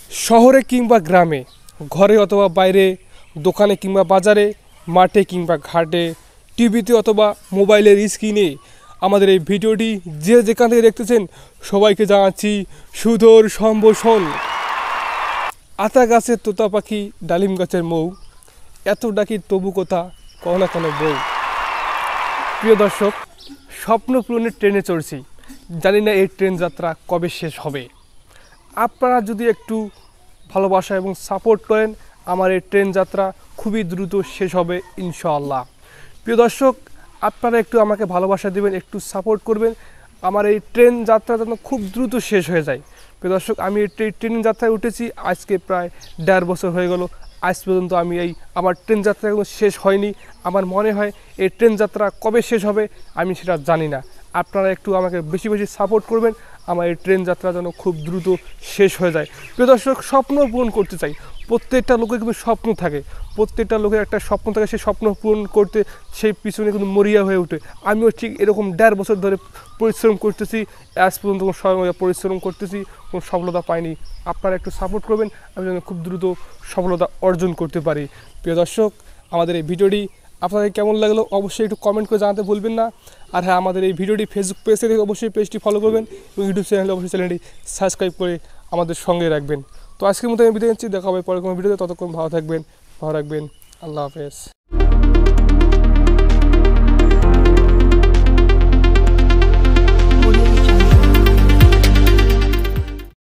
শহরে কিংবা গ্রামে, ঘরে অথবা বাইরে, দোকানে কিংবা বাজারে, মাঠে কিংবা ঘাটে, টিভিতে অথবা মোবাইলের স্ক্রিনে আমাদের এই ভিডিওটি যে যেখান থেকে দেখতেছেন সবাইকে জানাচ্ছি সুধর সম্ভাষণ। আতা গাছের তোতা পাখি, ডালিম গাছের মৌ, এত ডাকি তবু কথা কও না কেন বউ। প্রিয় দর্শক, স্বপ্ন পূরণের ট্রেনে চড়ছি, জানি না এই ট্রেন যাত্রা কবে শেষ হবে। আপনারা যদি একটু ভালোবাসা এবং সাপোর্ট করেন, আমার এই ট্রেন যাত্রা খুবই দ্রুত শেষ হবে ইনশাআল্লাহ। প্রিয় দর্শক, আপনারা একটু আমাকে ভালোবাসা দেবেন, একটু সাপোর্ট করবেন, আমার এই ট্রেন যাত্রা যেন খুব দ্রুত শেষ হয়ে যায়। প্রিয় দর্শক, আমি এই ট্রেন যাত্রায় উঠেছি আজকে প্রায় 1.5 বছর হয়ে গেল। আজ পর্যন্ত আমি আমার ট্রেন যাত্রা এখনো শেষ হয়নি। আমার মনে হয় এই ট্রেন যাত্রা কবে শেষ হবে আমি সেটা জানি না। আপনারা একটু আমাকে বেশি বেশি সাপোর্ট করবেন, আমার এই ট্রেন যাত্রা যেন খুব দ্রুত শেষ হয়ে যায়। প্রিয় দর্শক, স্বপ্ন পূরণ করতে চাই। প্রত্যেকটা লোকের কিন্তু স্বপ্ন থাকে, প্রত্যেকটা লোকের একটা স্বপ্ন থাকে, সেই স্বপ্ন পূরণ করতে সেই পিছনে কিন্তু মরিয়া হয়ে ওঠে। আমিও ঠিক এরকম 1.5 বছর ধরে পরিশ্রম করতেছি, আজ পর্যন্ত পরিশ্রম করতেছি, কোনো সফলতা পাইনি। আপনারা একটু সাপোর্ট করবেন, আমি যেন খুব দ্রুত সফলতা অর্জন করতে পারি। প্রিয় দর্শক, আমাদের এই ভিডিওটি আপনাদের কেমন লাগলো অবশ্যই একটু কমেন্ট করে জানাতে ভুলবেন না। আর হ্যাঁ, আমাদের এই ভিডিওটি ফেসবুক পেজ থেকে অবশ্যই পেজটি ফলো করবেন এবং ইউটিউব চ্যানেলে অবশ্যই চ্যানেলটি সাবস্ক্রাইব করে আমাদের সঙ্গে রাখবেন। তো আজকের মতো আমি বিদায় নিচ্ছি, দেখা হবে পরে কোনো ভিডিওতে। ততক্ষণ ভালো থাকবেন, ভালো রাখবেন। আল্লাহ হাফেজ।